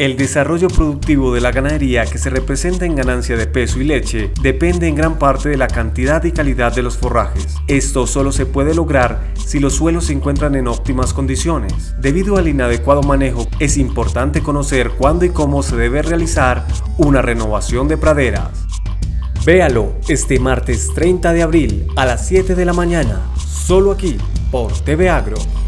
El desarrollo productivo de la ganadería, que se representa en ganancia de peso y leche, depende en gran parte de la cantidad y calidad de los forrajes. Esto solo se puede lograr si los suelos se encuentran en óptimas condiciones. Debido al inadecuado manejo, es importante conocer cuándo y cómo se debe realizar una renovación de praderas. Véalo este martes 30 de abril a las 7 de la mañana, solo aquí por TV Agro.